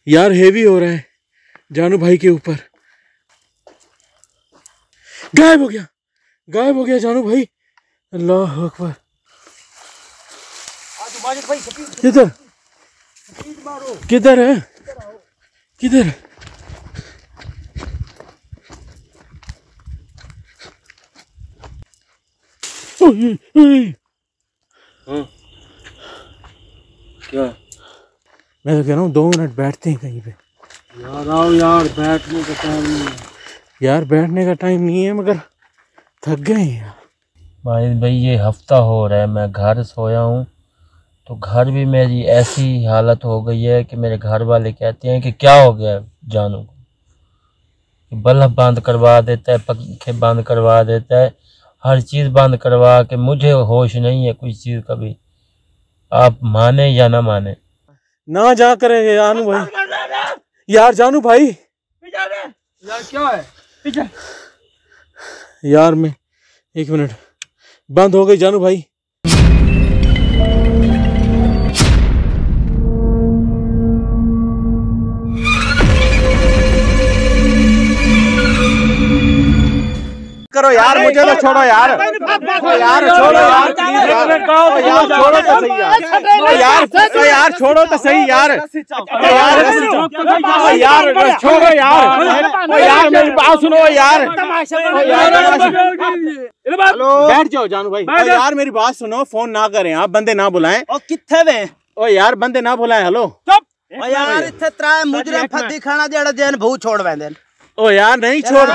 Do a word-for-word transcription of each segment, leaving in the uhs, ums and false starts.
यार हेवी हो रहा है जानू भाई के ऊपर। गायब हो गया, गायब हो गया जानू भाई। अल्लाह अकबर। किधर किधर है, किधर? हाँ क्या? मैं तो कह रहा हूँ दो मिनट बैठते हैं कहीं पे। यार आओ यार, बैठने का टाइम नहीं है यार, बैठने का टाइम नहीं है मगर थक गए हैं यार। भाई भाई ये हफ्ता हो रहा है मैं घर सोया हूँ, तो घर भी मेरी ऐसी हालत हो गई है कि मेरे घर वाले कहते हैं कि क्या हो गया जानू को, कि बल्ब बंद करवा देता है, पंखे बंद करवा देता है, हर चीज़ बंद करवा के मुझे होश नहीं है कुछ चीज़ का भी। आप माने या ना माने। ना जा करे जानू भाई, यार जानू भाई यार क्या है पीछे? यार मैं एक मिनट, बंद हो गई जानू भाई। करो यार, मुझे तो छोड़ो यार, यार छोड़ो यार, प्लीज यार, यार छोड़ो तो सही यार, यार यार छोड़ो तो सही यार, यार यार छोड़ो यार, यार मेरी बात सुनो यार, बैठ जाओ जानू भाई। यार मेरी बात सुनो, फोन ना करें आप, बंदे ना बुलाएं। ओ किथे वे? ओ यार बंदे ना बुलाएं। हेलो ओ यार इथे त्राए मुजरे फद्दी खाना जेड़ा जेन भू छोड़ वेंदे। ओ यार नहीं छोड़,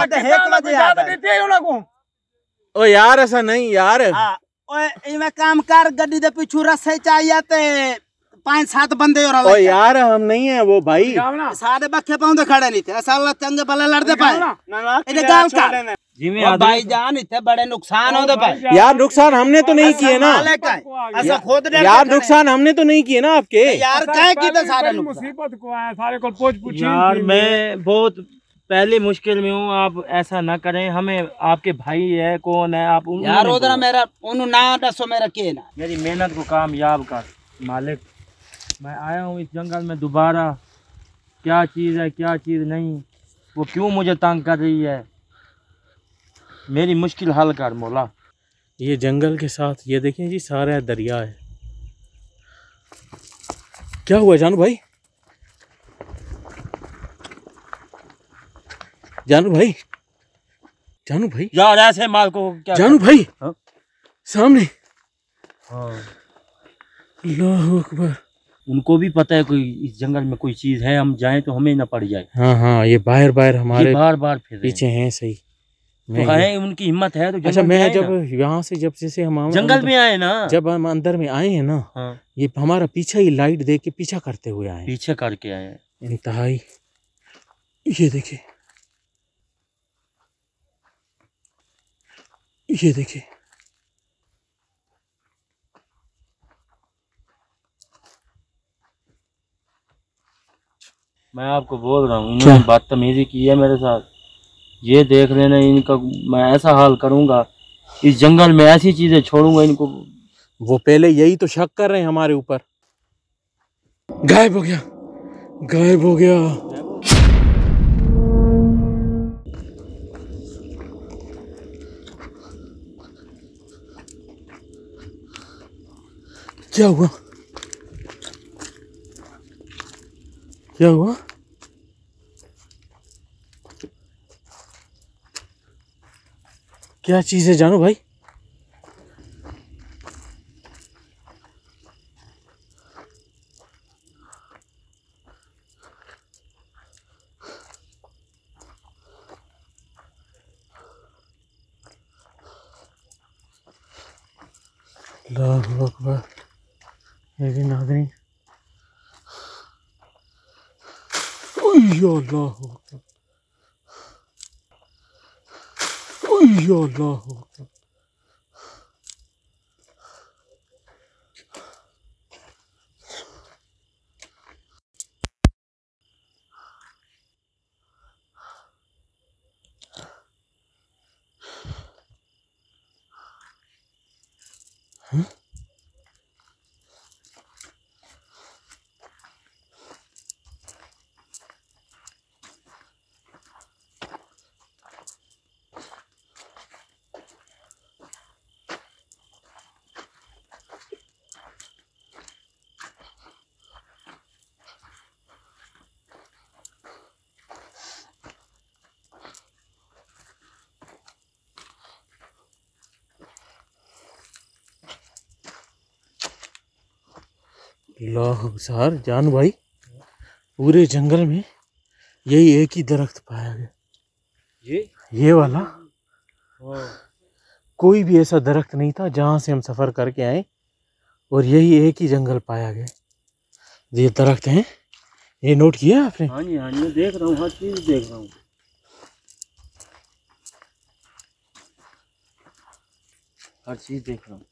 ओ यार ऐसा नहीं यार। ओए इमे काम कर, गड्डी दे पिछू रस्से चाहिए ते पांच सात बंदे और ओ यार हम नहीं है वो भाई, सारे बक्खे पाउंदे खड़े नहीं थे, असल चंगे भले लड़दे पाए। इने गाल कर जिम्मे भाई जान इथे बड़े नुकसान होदे पाए। यार नुकसान हमने तो नहीं किए ना, ऐसा खुद यार नुकसान हमने तो नहीं किए ना आपके। यार काहे की तो सारे मुसीबत को आया सारे को पूछ पूछ। यार मैं बहुत पहले मुश्किल में हूँ, आप ऐसा ना करें, हमें आपके भाई है कौन है आप यार उधर मेरा उन्हों ना दसो मेरा के ना। मेरी मेहनत को कामयाब कर मालिक। मैं आया हूँ इस जंगल में दोबारा, क्या चीज़ है क्या चीज़ नहीं, वो क्यों मुझे तंग कर रही है, मेरी मुश्किल हल कर मौला। ये जंगल के साथ ये देखें जी सारा दरिया है। क्या हुआ जानू भाई? जानू भाई, जानू भाई, यार ऐसे माल को क्या जानू भाई हाँ? सामने। हाँ अल्लाह अकबर। उनको भी पता है कोई इस जंगल में कोई चीज़ है, हम जाएं तो हमें ना पड़ जाए। हाँ हाँ ये बाहर बाहर हमारे बार बार फिर पीछे हैं। सही तो है, उनकी हिम्मत है तो अच्छा मैं जब यहाँ से जब जैसे हम जंगल में आए ना, जब हम अंदर में आए हैं ना, हाँ ये हमारा पीछा ही लाइट देख के पीछा करते हुए आए, पीछे करके आए इंतहाई। ये देखिए, ये देखिए, मैं आपको बोल रहा हूँ इन्होंने बदतमीजी की है मेरे साथ, ये देख लेना इनका मैं ऐसा हाल करूँगा, इस जंगल में ऐसी चीजें छोड़ूंगा इनको। वो पहले यही तो शक कर रहे हैं हमारे ऊपर। गायब हो गया, गायब हो गया। क्या हुआ, क्या हुआ? क्या चीज है जानू भाई? अल्लाहु अकबर। ये भी नाज़रीन, अल्लाहु अकबर, अल्लाहु अकबर। हाँ? अल्लाह सर जान भाई, पूरे जंगल में यही एक ही दरख्त पाया गया, ये ये वाला। कोई भी ऐसा दरख्त नहीं था जहाँ से हम सफ़र करके आए, और यही एक ही जंगल पाया गया। ये दरख्त हैं, ये नोट किया आपने? हाँ जी हाँ जी, मैं देख रहा हूँ, हर चीज़ देख रहा हूँ, हर चीज़ देख रहा हूँ।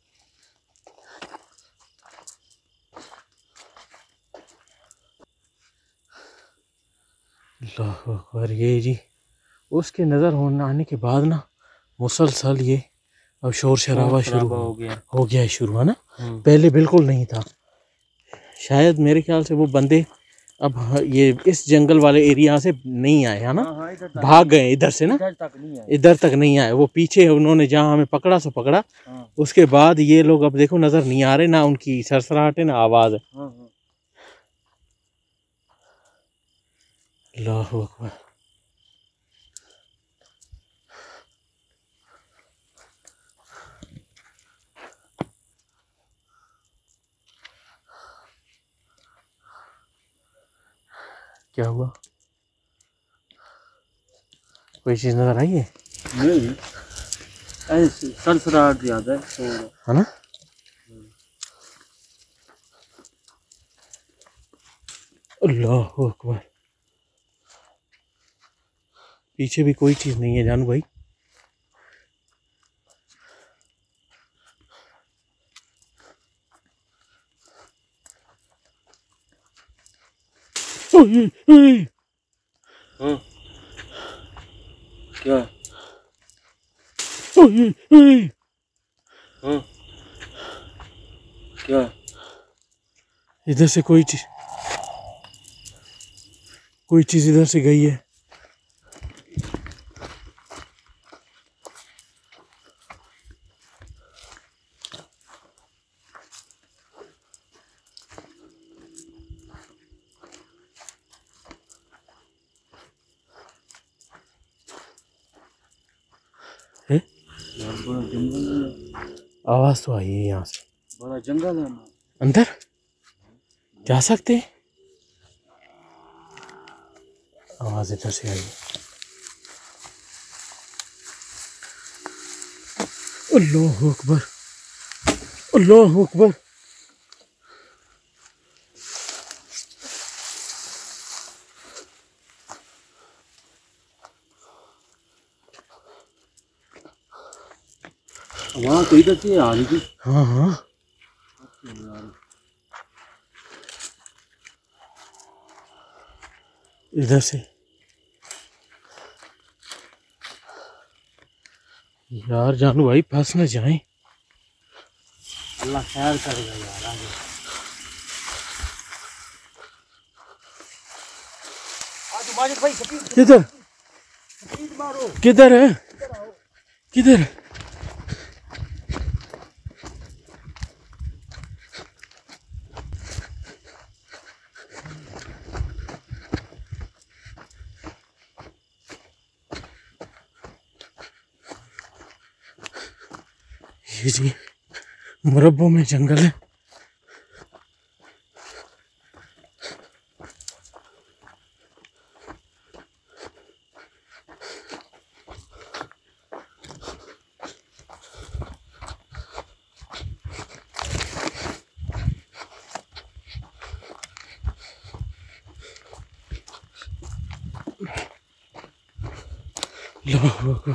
अल्लाह अकबर। ये जी उसके नज़र होने आने के बाद ना मुसलसल ये अब शोर शराबा शुरू हो गया हो गया है शुरू, है ना। पहले बिल्कुल नहीं था। शायद मेरे ख्याल से वो बंदे अब ये इस जंगल वाले एरिया से नहीं आए, है ना। हाँ, हाँ, भाग गए इधर से ना, इधर तक नहीं आए, इधर तक नहीं आए। वो पीछे उन्होंने जहाँ हमें पकड़ा सो पकड़ा। हाँ। उसके बाद ये लोग अब देखो नज़र नहीं आ रहे, ना उनकी सरसराहट है ना आवाज़ है। हाँ, हाँ। अल्लाह अकबर। क्या हुआ? कोई चीज़ नजर आई है? नहीं, ऐसे सरसराहट ज्यादा है, है ना। अल्लाह अकबर। पीछे भी कोई चीज़ नहीं है जानू भाई। हाँ। क्या? हाँ। क्या? इधर से कोई चीज कोई चीज इधर से गई है। है? बड़ा जंगल है, आवाज तो आई है यहाँ से। बड़ा जंगल है। अंदर जा सकते हैं? आवाज इधर से आई। अल्लाह अकबर, अल्लाह अकबर। वहाँ तो इधर से आ रही थी। हाँ हाँ इधर से। यार जानू भाई फंस न जाए। अल्लाह खैर करेगा यार। आगे किधर किधर है? किधर? ये जी मुरब्बों में जंगल है। लो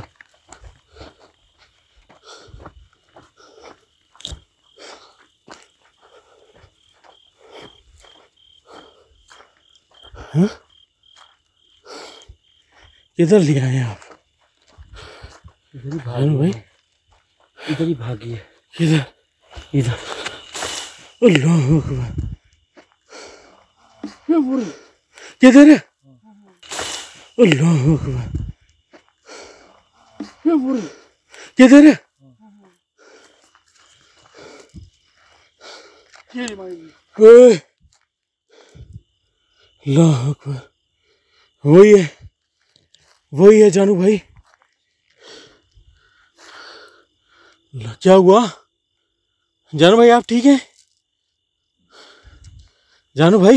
हाँ? किधर ले आए आप? इधर ही भागी भाई, इधर ही भागी है। किधर? इधर। अल्लाह अकबर। किधर है? अल्लाह अकबर। किधर है? ओए अल्लाह अकबर। वही है, वही है जानू भाई। क्या हुआ जानू भाई, आप ठीक हैं? जानू भाई,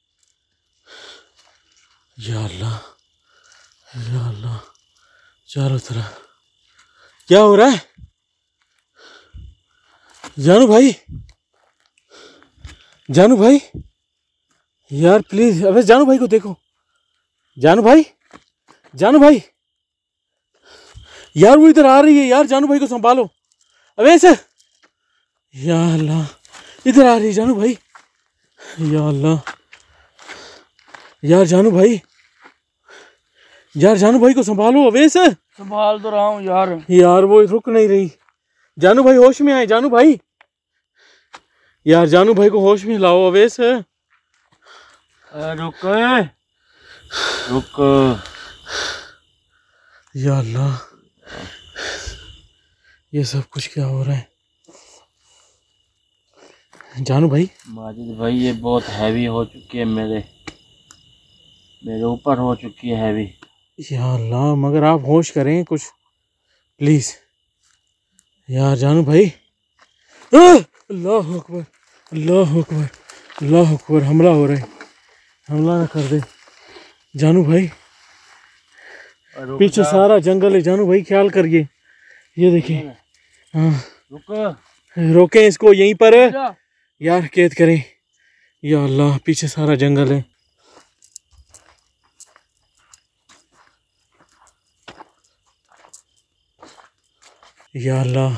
या अल्लाह, या अल्लाह, चारों तरफ क्या हो रहा है? जानू भाई, जानू भाई, यार प्लीज, अबे जानू भाई को देखो। जानू भाई, जानू भाई, यार वो इधर आ रही है यार, जानू भाई को संभालो। अबे से, या अल्लाह, इधर आ रही है जानू भाई, या अल्लाह, यार जानू भाई, यार जानू भाई को संभालो। अवेश, संभाल तो रहा हूँ यार। यार वो रुक नहीं रही। जानू भाई होश में आए, जानू भाई, यार जानू भाई को होश में लाओ। अवेश, रुक रुक। या अल्लाह, ये सब कुछ क्या हो रहा है? जानू भाई, माजिद भाई ये बहुत हैवी हो चुकी है, मेरे मेरे ऊपर हो चुकी है हैवी। या अल्लाह, मगर आप होश करें कुछ प्लीज। यार जानू भाई, अल्लाह अकबर, अल्लाह अकबर, अल्लाह अकबर, हमला हो रहा है, हमला ना कर दे। जानू भाई, पीछे सारा जंगल है जानू भाई, ख्याल करिए। ये देखिए, हाँ रुक, रोकें इसको यहीं पर यार, कैद करें। या अल्लाह, पीछे सारा जंगल है। या अल्लाह,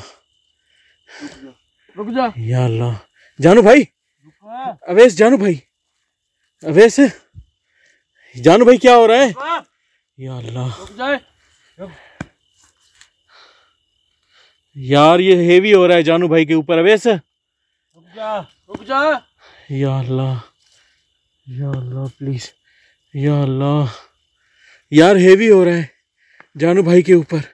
रुक जा। या अल्लाह, जानू भाई, अवेश, जानू भाई, अवेश, जानू भाई क्या हो रहा है? या अल्लाह, रुक जाए। यार ये हेवी हो रहा है जानू भाई के ऊपर। अवेश, रुक जा, रुक जा। या अल्लाह, या अल्लाह प्लीज, या अल्लाह, यार हेवी हो रहा है जानू भाई के ऊपर।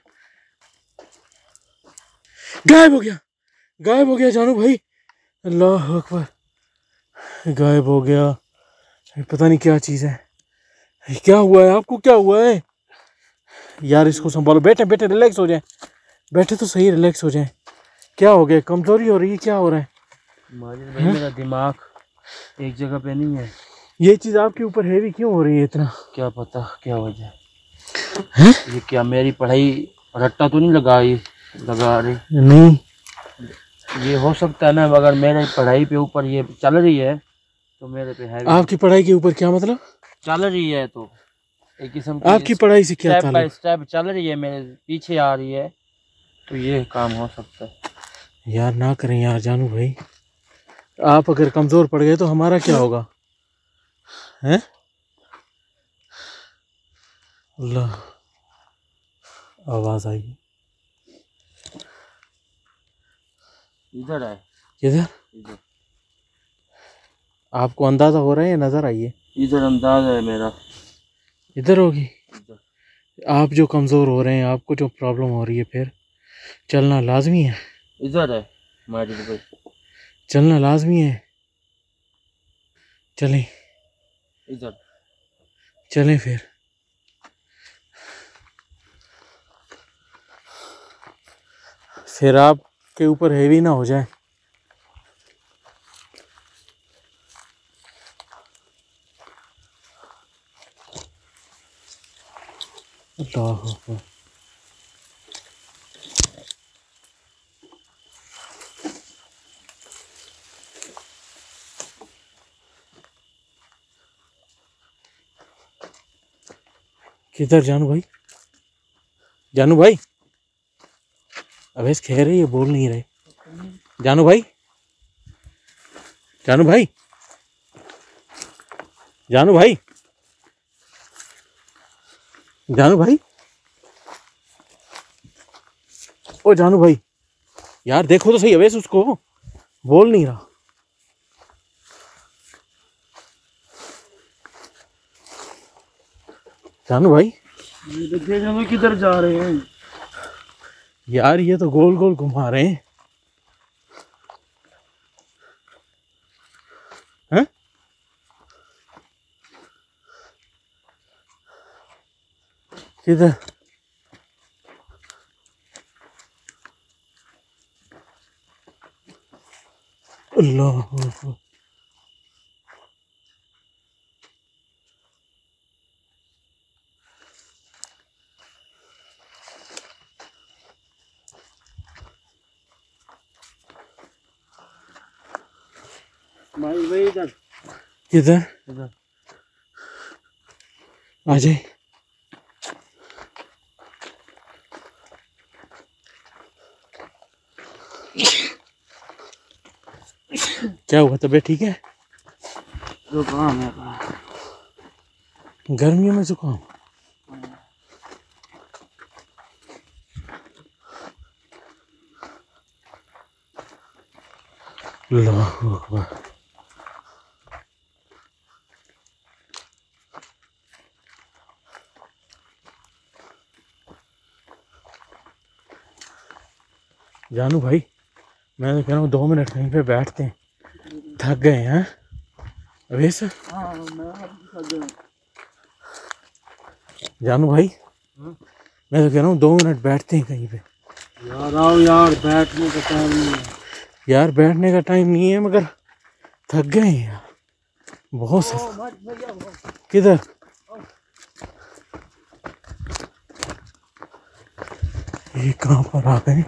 गायब हो गया, गायब हो गया जानू भाई, अल्लाह अकबर, गायब हो गया। पता नहीं क्या चीज़ है। क्या हुआ है आपको, क्या हुआ है? यार इसको संभालो। बैठे बैठे रिलैक्स हो जाए, बैठे तो सही, रिलैक्स हो जाए। क्या हो गया, कमजोरी हो रही है, क्या हो रहा है? माजिद भाई मेरा दिमाग एक जगह पे नहीं है। ये चीज़ आपके ऊपर हैवी क्यों हो रही है इतना? क्या पता क्या वजह है? ये क्या मेरी पढ़ाई रट्टा तो नहीं लगा ये लगा रही? नहीं, ये हो सकता है ना, अगर मेरे पढ़ाई पे ऊपर ये चल रही है तो मेरे पे है। आपकी पढ़ाई के ऊपर क्या मतलब? चल रही है तो एक किस्म की आपकी पढ़ाई से क्या स्टेप ताल्लुक? बाय स्टेप चल रही है, मेरे पीछे आ रही है, तो ये काम हो सकता है। यार ना करें यार जानू भाई, आप अगर कमजोर पड़ गए तो हमारा क्या होगा? हैं? अल्लाह, आवाज आई इधर है, किधर? इधर आपको अंदाजा हो रहा है या नजर आई है? इधर अंदाज है मेरा। इधर होगी। इधर। आप जो कमजोर हो रहे हैं, आपको जो प्रॉब्लम हो रही है, फिर चलना लाजमी है। इधर है माजिद भाई, चलना लाजमी है। चलें, इधर। चलें फिर। फिर आपके ऊपर हेवी ना हो जाए। अल्लाह अकबर। किधर जानू भाई? जानू भाई, अवेश कह रहे ये बोल नहीं रहे। जानू भाई, जानू भाई, जानू भाई, जानू भाई, ओ जानू भाई, यार देखो तो सही, अवेश उसको बोल नहीं रहा। जानू भाई, ये किधर जा रहे हैं यार ये तो गोल गोल घुमा रहे हैं। हैं? किधर? अल्लाह, भाई भाई इधर किधर? इधर आ जाए। क्या हुआ, तबीयत ठीक है? जुकाम है। गर्मियों में जुकाम? अल्लाहू अकबर। जानू भाई, मैं तो कह रहा हूँ दो मिनट कहीं पे बैठते हैं, थक गए हैं। अवेश, जानू भाई, मैं तो कह रहा हूँ दो मिनट बैठते हैं कहीं पे। यार आओ यार, बैठने का टाइम नहीं है यार, बैठने का टाइम नहीं है मगर थक गए हैं यार, बहुत सा। किधर? ये कहाँ पर आ गए?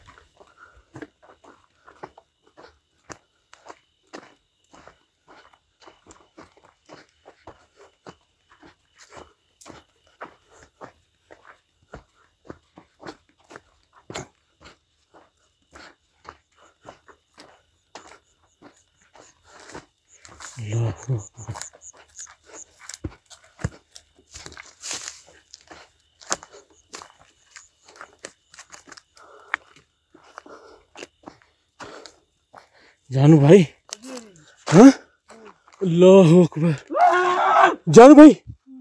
जानू भाई, हाँ, अल्लाह अकबर। जानू भाई,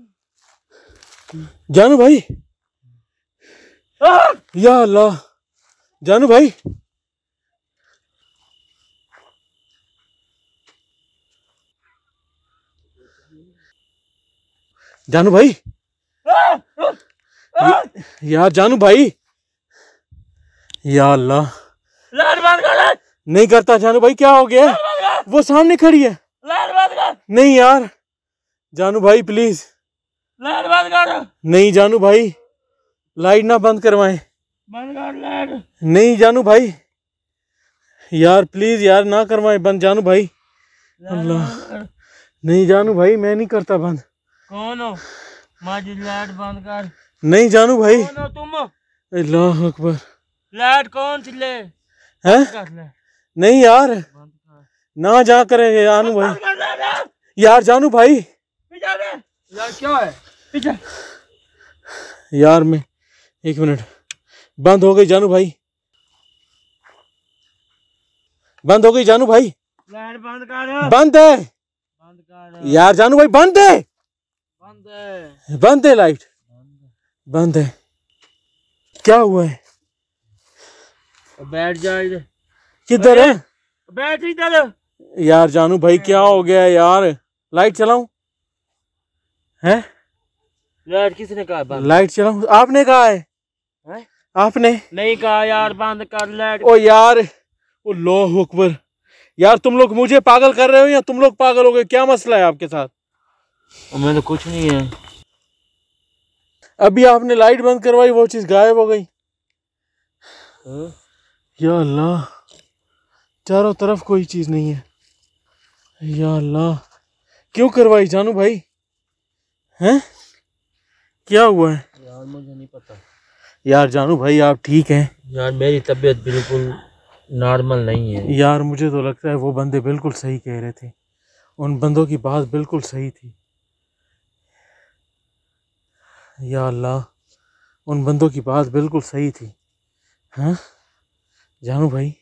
जानू भाई, या अल्लाह। जानू भाई, जानू भाई, यार जानू भाई, या अल्लाह। लाइट बंद कर। नहीं करता जानू भाई, क्या हो गया? वो सामने खड़ी है। लाइट बंद कर। नहीं यार जानू भाई प्लीज। लाइट बंद कर। नहीं जानू भाई, लाइट ना बंद करवाएं। बंद कर लाइट। नहीं जानू भाई, यार प्लीज यार ना करवाएं बंद जानू भाई। अल्लाह, नहीं जानू भाई, मैं नहीं करता बंद। कौन हो? माजी लाइट बंद कर। नहीं जानू भाई। कौन हो तुम? अल्लाह अकबर। लाइट कौन सी ले? हैं? कर ले। नहीं यार, बंद कर। ना जा करेंगे जानू भाई। बंद कर लाइट। यार जानू भाई, पीछे दे। यार क्या है? पीछे। यार मैं एक मिनट। बंद हो गई जानू भाई, बंद हो गई जानू भाई। लाइट बंद कर। बंद है बंद कर। यार जानू भाई, बंद है। बंद है। बंद है लाइट, बंद है। क्या हुआ है? बैठ जा इधर। किधर है? बैठ इधर। यार जानू भाई क्या हो गया यार? लाइट चलाऊं? हैं? लाइट किसने कहा बंद? लाइट चलाऊं? आपने कहा है, है? आपने नहीं कहा यार बंद कर लाइट। ओ यार, ओ अल्लाहू अकबर। यार तुम लोग मुझे पागल कर रहे हो या तुम लोग पागल हो गए? क्या मसला है आपके साथ? मैं तो कुछ नहीं है। अभी आपने लाइट बंद करवाई, वो चीज गायब हो गई। या अल्लाह, चारों तरफ कोई चीज नहीं है। या अल्लाह, क्यों करवाई जानू भाई? हैं? क्या हुआ है? यार मुझे नहीं पता। यार जानू भाई आप ठीक हैं? यार मेरी तबीयत बिल्कुल नॉर्मल नहीं है। यार मुझे तो लगता है वो बंदे बिल्कुल सही कह रहे थे, उन बंदों की बात बिल्कुल सही थी। या अल्लाह, उन बंदों की बात बिल्कुल सही थी। हाँ जानू भाई,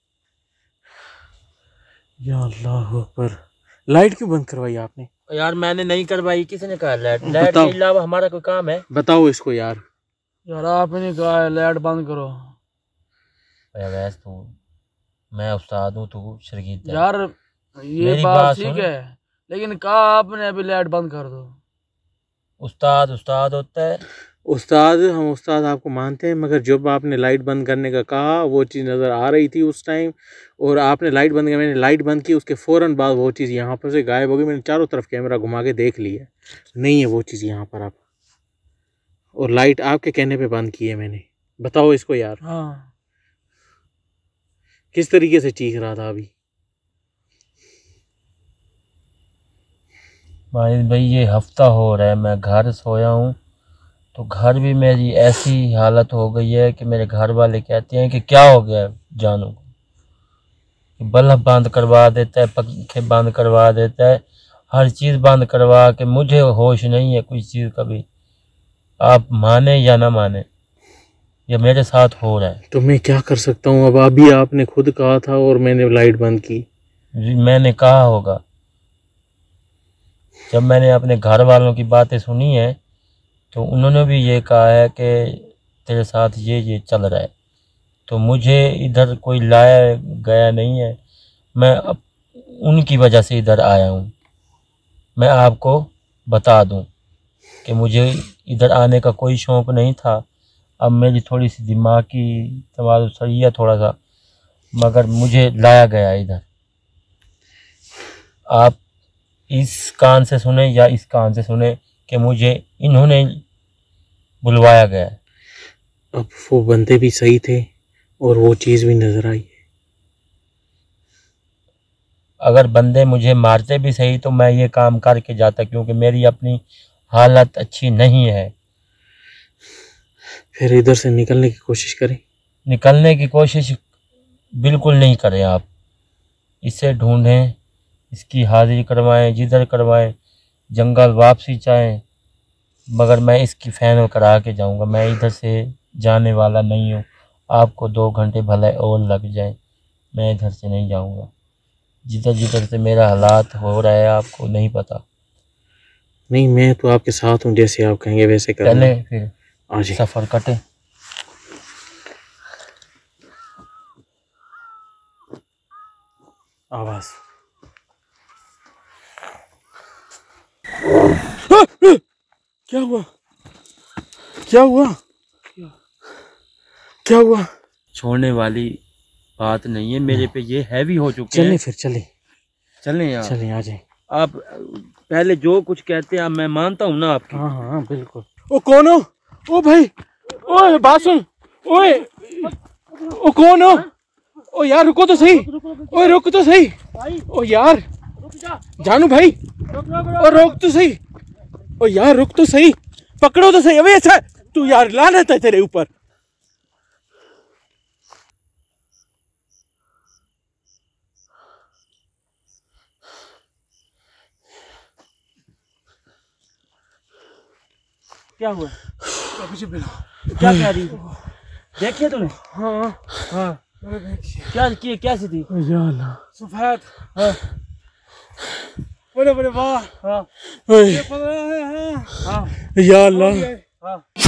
या अल्लाह अकबर। लाइट क्यों बंद करवाई आपने? यार मैंने नहीं करवाई। किसने कहा लाइट? लाइट के अलावा हमारा कोई काम है? बताओ इसको यार। यार आपने कहा है लाइट बंद करो। वैसे तू, मैं उस्ताद हूँ, तू शागिर्द है। यार ये मेरी बात बात ठीक सुन। है, लेकिन कहा आपने अभी लाइट बंद कर दो। उस्ताद उस्ताद होता है। उस्ताद, हम उस्ताद आपको मानते हैं, मगर जब आपने लाइट बंद करने का कहा वो चीज़ नज़र आ रही थी उस टाइम, और आपने लाइट बंद किया, मैंने लाइट बंद की, उसके फ़ौरन बाद वो चीज़ यहाँ पर से गायब हो गई। मैंने चारों तरफ कैमरा घुमा के देख लिया, नहीं है वो चीज़ यहाँ पर अब, और लाइट आपके कहने पे बंद की है मैंने। बताओ इसको यार। हाँ किस तरीके से चीख रहा था अभी? भाई भाई ये हफ्ता हो रहा है मैं घर सोया हूँ, तो घर भी मेरी ऐसी हालत हो गई है कि मेरे घर वाले कहते हैं कि क्या हो गया जानू को। बल्ब बंद करवा देता है, पंखे बंद करवा देता है, हर चीज़ बंद करवा के मुझे होश नहीं है कुछ चीज़ का भी। आप माने या ना माने, ये मेरे साथ हो रहा है। तो मैं क्या कर सकता हूँ? अब अभी आपने खुद कहा था और मैंने लाइट बंद की। मैंने कहा होगा, जब मैंने अपने घर वालों की बातें सुनी है तो उन्होंने भी ये कहा है कि तेरे साथ ये ये चल रहा है। तो मुझे इधर कोई लाया गया नहीं है, मैं अब उनकी वजह से इधर आया हूँ। मैं आपको बता दूँ कि मुझे इधर आने का कोई शौक़ नहीं था। अब मेरी थोड़ी सी दिमाग की तवाज़ुन सही है थोड़ा सा, मगर मुझे लाया गया इधर। आप इस कान से सुने या इस कान से सुने कि मुझे इन्होंने बुलवाया गया है। अब वो बंदे भी सही थे और वो चीज़ भी नज़र आई है। अगर बंदे मुझे मारते भी सही तो मैं ये काम करके जाता, क्योंकि मेरी अपनी हालत अच्छी नहीं है। फिर इधर से निकलने की कोशिश करें। निकलने की कोशिश बिल्कुल नहीं करें आप। इसे ढूंढें, इसकी हाजिरी करवाएं, जिधर करवाएं, जंगल वापसी चाहें, मगर मैं इसकी फ़ैनल करा के जाऊंगा। मैं इधर से जाने वाला नहीं हूँ। आपको दो घंटे भले और लग जाए, मैं इधर से नहीं जाऊंगा। जिधर जिधर से मेरा हालात हो रहा है आपको नहीं पता। नहीं, मैं तो आपके साथ हूँ, जैसे आप कहेंगे वैसे करें। चले फिर आज सफ़र कटे। आवाज क्या हुआ? क्या हुआ? क्या हुआ? छोड़ने वाली बात नहीं है मेरे पे, ये हैवी हो चुके चले हैं। फिर चले चलें यार, चले आ जाए। आप पहले जो कुछ कहते हैं मैं मानता हूँ ना आपकी। हाँ हाँ बिल्कुल। ओ कौन हो? ओ भाई, ओए बात सुन। ओए ओ कौन हो? ओ यार रुको तो सही। ओए रुक तो सही। ओ यार जानू भाई, ओ रोक तो सही। ओ यार रुक तो सही, पकड़ो तो सही। अबे अच्छा तू यार, लानत है तेरे ऊपर। क्या हुआ? क्या कह रही थी? देखिए तूने? हाँ हाँ, क्या की कैसी थी? या अल्लाह, सफेद हाँ बड़े बड़े वाह हाँ ओए हाँ या अल्लाह। हाँ।